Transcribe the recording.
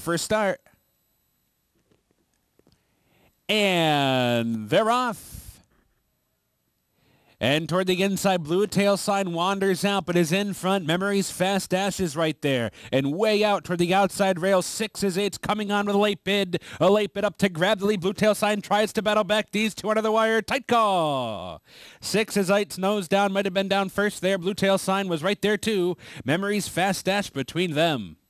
for a start. And they're off. And toward the inside, Blue Tail Sign wanders out, but is in front. Memory's Fast Dash is right there. And way out toward the outside rail, 6's coming on with a late bid. A late bid up to grab the lead. Blue Tail Sign tries to battle back. These two under the wire. Tight call. 6's nose down. Might have been down first there. Blue Tail Sign was right there too. Memory's Fast Dash between them.